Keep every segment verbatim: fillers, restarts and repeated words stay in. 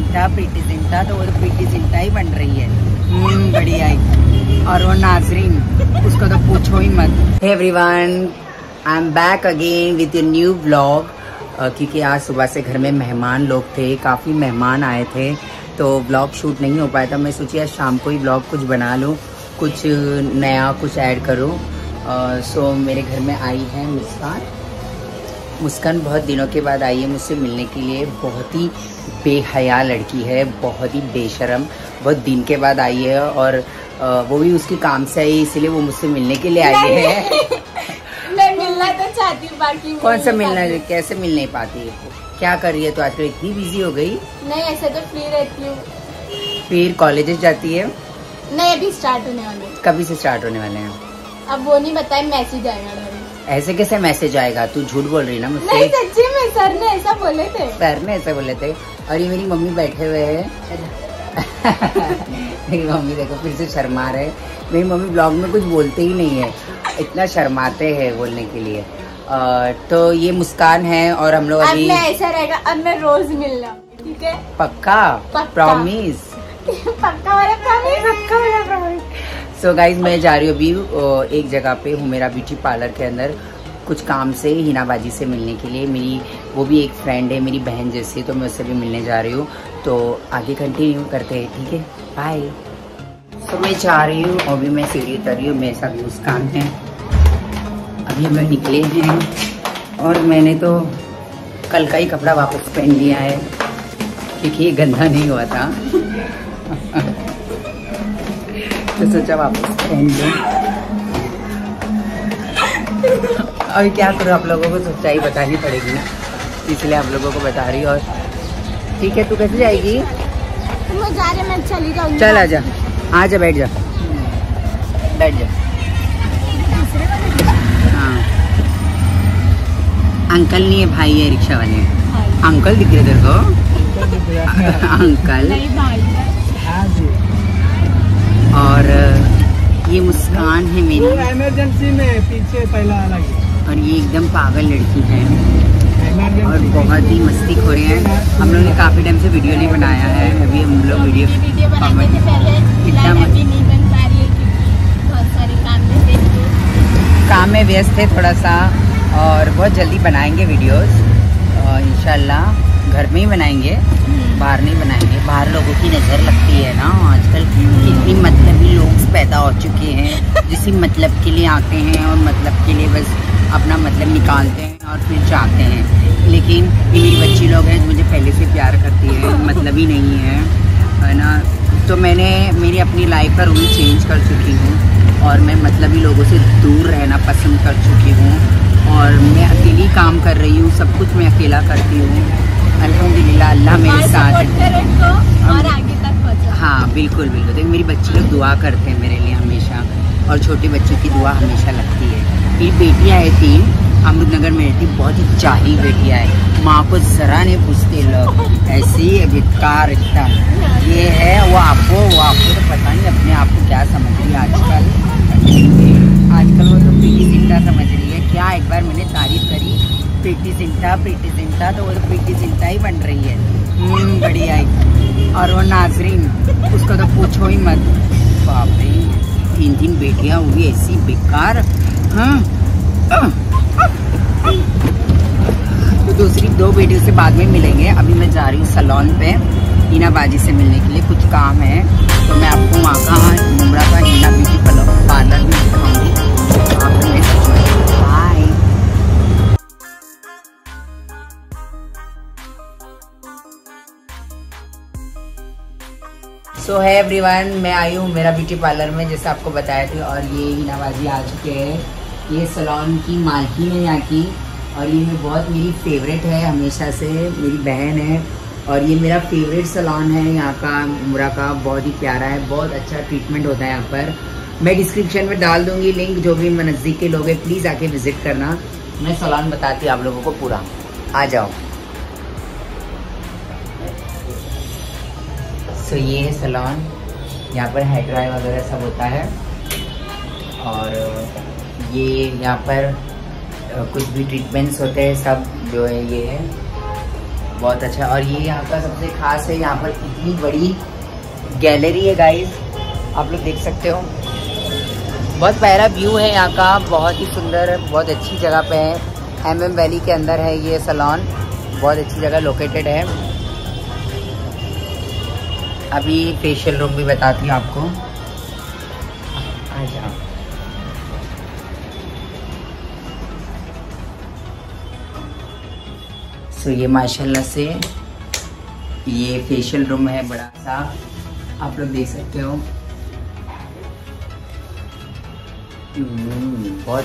जिंटा प्रीति जिंटा, तो वो तो प्रीति जिंटा ही बन रही है। हम्म बढ़िया है। और वो नाजरीन, उसको तो पूछो ही मत। Hey everyone, I am back again with a new vlog. क्योंकि आज सुबह से घर में मेहमान लोग थे, काफ़ी मेहमान आए थे, तो व्लॉग शूट नहीं हो पाया था। मैं सोची आज शाम को ही व्लॉग कुछ बना लूँ, कुछ नया कुछ ऐड करूँ। सो मेरे घर में आई है मुस्कान। मुस्कान बहुत दिनों के बाद आई है मुझसे मिलने के लिए। बहुत ही बेहया लड़की है, बहुत ही बेशरम, बहुत दिन के बाद आई है। और वो भी उसके काम से आई, इसीलिए वो मुझसे मिलने के लिए आई है। मैं मिलना तो चाहती हूँ, बाकी कौन सा मिलना, कैसे मिल नहीं पाती है? क्या कर रही है तो आजकल इतनी बिजी हो गई? नहीं, ऐसे तो फ्री रहती हूँ। फिर कॉलेजेस जाती है? नहीं, अभी स्टार्ट होने वाले। कभी से स्टार्ट होने वाले हैं? अब वो नहीं बताए, मैसेज आएगा। ऐसे कैसे मैसेज आएगा? तू झूठ बोल रही ना मुझसे। नहीं, सच्ची में सर ने ऐसा बोले थे। सर ने ऐसा बोले थे। और ये मेरी मम्मी बैठे हुए हैं। मेरी मम्मी देखो फिर से शर्मा रहे। मेरी मम्मी ब्लॉग में कुछ बोलते ही नहीं है, इतना शर्माते हैं बोलने के लिए। आ, तो ये मुस्कान है और हम लोग अभी ऐसा रहेगा, अब मैं रोज मिलना, ठीक है? पक्का? प्रॉमिस? पक्का वाला प्रॉमिस, पक्का वाला प्रॉमिस। सो गाइज, मैं जा रही हूँ अभी एक जगह पे हूँ, मेरा ब्यूटी पार्लर के अंदर, कुछ काम से हिना बाजी से मिलने के लिए। मेरी वो भी एक फ्रेंड है, मेरी बहन जैसी, तो मैं उससे भी मिलने जा रही हूँ। तो आगे कंटिन्यू करते हैं, ठीक है? बाय। तो मैं जा रही हूँ, अभी मैं सीढ़ी उतर रही हूँ, मेरे साथ मुस्कान है। अभी हम लोग निकले हैं और मैंने तो कल का ही कपड़ा वापस पहन लिया है, क्योंकि ये गंदा नहीं हुआ था। तो सोचा वापस पहन लो। अभी क्या करूँ, आप लोगों को सच्चाई बतानी पड़ेगी ना, इसलिए आप लोगों को बता रही। और ठीक है, तू कैसे जाएगी? मैं जा रही, मैं चली जाऊंगी। चल आजा, आजा, बैठ जा, बैठ जा। हाँ, अंकल नहीं है, भाई है, रिक्शा वाले। अंकल दिख रहे तेरे को? अंकल। और ये मुस्कान है मेरी, इमरजेंसी में पीछे पहला अलग। और ये एकदम पागल लड़की है और बहुत ही मस्ती खो रहे हैं। हम लोग ने काफी टाइम से वीडियो नहीं बनाया है, अभी हम लोग वीडियो वीडियो बनाने से पहले इतना नहीं बन पा रही है, बहुत सारे काम में काम में व्यस्त है थोड़ा सा, और बहुत जल्दी बनाएंगे वीडियोस इंशाल्लाह। घर में ही बनाएंगे, बाहर नहीं बनाएंगे। बाहर लोगों की नज़र लगती है ना आजकल, कितनी मतलबी लोग पैदा हो चुके हैं, जिसी मतलब के लिए आते हैं और मतलब के लिए बस अपना मतलब निकालते हैं और फिर जाते हैं। लेकिन ये मेरी बच्ची लोग हैं जो मुझे पहले से प्यार करती है, मतलब ही नहीं है, है ना। तो मैंने मेरी अपनी लाइफ का रूल चेंज कर चुकी हूँ और मैं मतलबी लोगों से दूर रहना पसंद कर चुकी हूँ। और मैं अकेली काम कर रही हूँ, सब कुछ मैं अकेला करती हूँ। अल्हम्दुलिल्लाह, अल्लाह मेरे साथ है और आगे तक पहुंचा। हाँ बिल्कुल बिल्कुल। देखिए मेरी बच्ची लोग दुआ करते हैं मेरे लिए हमेशा, और छोटे बच्चों की दुआ हमेशा लगती है। मेरी बेटियाँ है तीन, अमृतनगर में रहती, बहुत ही जाहिल बेटियाँ है, माँ को जरा नहीं पूछते लोग, ऐसी बेकार एकदम। ये है वो आपको वो आपको तो पता नहीं अपने आप को क्या समझ रही है आजकल। आजकल वो तो प्रीति जिंटा समझ रही है। क्या एक बार मैंने तारीफ करी, प्रीति जिंटा प्रीति जिंटा, तो वो तो प्रीति जिंटा ही बन रही है। हम्म बढ़िया है। और वो नाजरीन, उसको तो पूछो ही मत। बाप रे, तीन तीन बेटियां हुई ऐसी बेकार। हाँ, तो दूसरी दो बेटियों से बाद में मिलेंगे। अभी मैं जा रही हूँ सैलून पे हिना बाजी से मिलने के लिए, कुछ काम है, तो मैं आपको वहाँ का मुमरा का हिना ब्यूटी पार्लर में दिखाऊंगी। बाय। सो है एवरीवन, मैं आई हूँ मेरा ब्यूटी पार्लर में, जैसे आपको बताया था। और ये हिना बाजी आ चुके हैं। ये सैलून की मालकिन है यहाँ की, और ये बहुत मेरी फेवरेट है, हमेशा से मेरी बहन है। और ये मेरा फेवरेट सैलून है यहाँ का, उम्रा का, बहुत ही प्यारा है, बहुत अच्छा ट्रीटमेंट होता है यहाँ पर। मैं डिस्क्रिप्शन में डाल दूंगी लिंक, जो भी नज़दीक के लोग हैं प्लीज़ आके विजिट करना। मैं सैलून बताती हूँ आप लोगों को पूरा, आ जाओ। सो so, ये है सैलून, यहाँ पर हेयर ड्राई वगैरह सब होता है। और ये यहाँ पर कुछ भी ट्रीटमेंट्स होते हैं, सब जो है ये है। बहुत अच्छा। और ये यहाँ का सबसे खास है, यहाँ पर इतनी बड़ी गैलरी है गाइस, आप लोग देख सकते हो। बहुत प्यारा व्यू है यहाँ का, बहुत ही सुंदर, बहुत अच्छी जगह पे है। एम एम वैली के अंदर है ये सैलून, बहुत अच्छी जगह लोकेटेड है। अभी फेशियल रूम भी बताती हूँ आपको, आ जाओ। सो ये माशाल्लाह से ये फेशियल रूम है बड़ा सा, आप लोग देख सकते हो। बहुत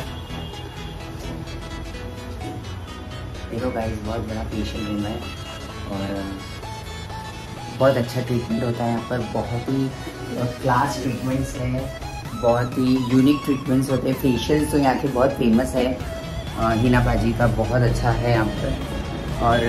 देखो गाइस, बहुत बड़ा फेशियल रूम है और बहुत अच्छा ट्रीटमेंट होता है यहाँ पर। बहुत ही क्लास ट्रीटमेंट्स है, बहुत ही यूनिक ट्रीटमेंट्स होते हैं। फेशियल तो यहाँ के बहुत फेमस है, हिना बाजी का बहुत अच्छा है यहाँ पर। और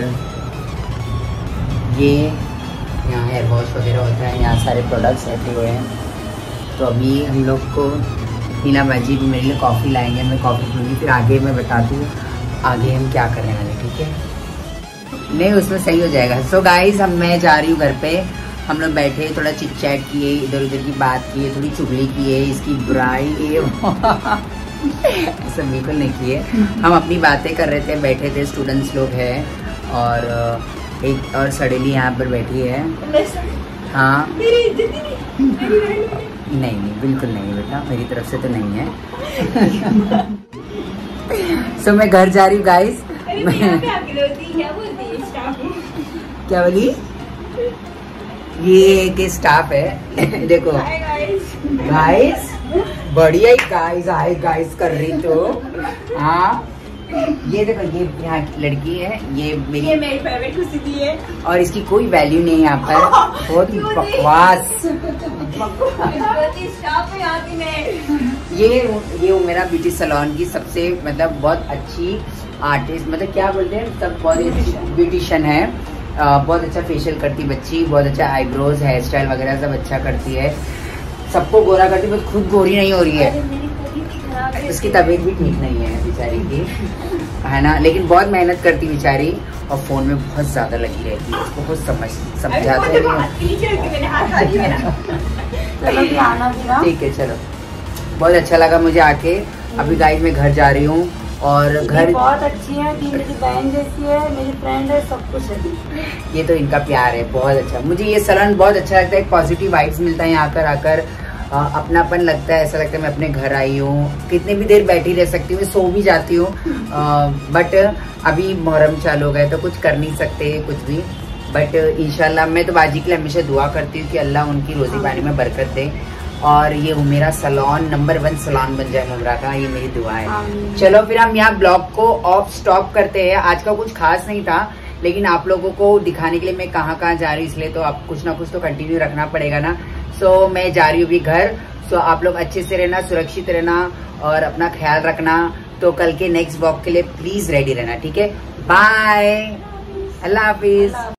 ये यहाँ हेयर वॉश वगैरह होता है, यहाँ सारे प्रोडक्ट्स रखे हुए हैं। तो अभी हम लोग को हिना बाजी भी मेरे लिए कॉफ़ी लाएंगे, मैं कॉफ़ी पीऊँगी, फिर आगे मैं बताती हूँ आगे हम क्या करने वाले, ठीक है? नहीं, उसमें सही हो जाएगा। सो so गाइस, हम मैं जा रही हूँ घर पे। हम लोग बैठे थोड़ा चिट चैट किए, इधर उधर की बात किए, थोड़ी चुगली किए, इसकी बुराई ये ऐसा बिल्कुल नहीं किए। हम अपनी बातें कर रहे थे, बैठे थे, स्टूडेंट्स लोग हैं। और एक और सडेली यहाँ पर बैठी है। हाँ नहीं नहीं बिल्कुल नहीं बेटा, मेरी तरफ से तो नहीं है। सो so, मैं घर जा रही हूँ गाइस। क्या बोली? ये एक स्टाफ है देखो गाइस, बढ़िया ही गाइस आए गाइस कर रही तो। हाँ ये देखो, ये यहाँ की लड़की है, ये मेरी ये मेरी फेवरेट खुशी है और इसकी कोई वैल्यू नहीं है यहाँ पर। बहुत बकवास। ये ये मेरा ब्यूटी सैलून की सबसे मतलब बहुत अच्छी आर्टिस्ट, मतलब क्या बोलते हैं सब, बहुत अच्छी ब्यूटिशियन है। आ, बहुत अच्छा फेशियल करती बच्ची, बहुत अच्छा आईब्रोज, हेयर स्टाइल वगैरह सब अच्छा करती है, सबको गोरा करती, बस खुद गोरी नहीं हो रही है। उसकी तबीयत भी ठीक नहीं है बेचारी की, है ना, लेकिन बहुत मेहनत करती बेचारी और फोन में बहुत ज्यादा लगी रहती है। उसको कुछ समझ समझाते नहीं। ठीक है चलो, बहुत अच्छा लगा मुझे आके। अभी गाइस मैं घर जा रही हूँ और घर बहुत अच्छी है, मेरी बहन जैसी है, मेरी फ्रेंड है, सब कुछ है। ये तो इनका प्यार है, बहुत अच्छा। मुझे ये सैलून बहुत अच्छा लगता है, पॉजिटिव वाइब्स मिलता है यहाँ आकर आकर, अपनापन लगता है, ऐसा लगता है मैं अपने घर आई हूँ। कितनी भी देर बैठी रह सकती हूँ, सो भी जाती हूँ, बट अभी मुहर्रम चालू हो गए तो कुछ कर नहीं सकते कुछ भी। बट इंशाल्लाह मैं तो बाजी के लिए हमेशा दुआ करती हूँ कि अल्लाह उनकी रोजी पानी में बरकत दे और ये मेरा सैलून नंबर वन सैलून बन जाए मुमरा का, ये मेरी दुआ है। चलो फिर हम यहाँ ब्लॉग को ऑफ स्टॉप करते हैं। आज का कुछ खास नहीं था, लेकिन आप लोगों को दिखाने के लिए मैं कहाँ कहाँ जा रही हूँ, इसलिए तो आप कुछ ना कुछ तो कंटिन्यू रखना पड़ेगा ना। सो so, मैं जा रही हूँ अभी घर। सो so, आप लोग अच्छे से रहना, सुरक्षित रहना और अपना ख्याल रखना। तो कल के नेक्स्ट ब्लॉग के लिए प्लीज रेडी रहना, ठीक है? बाय, अल्लाह हाफिज।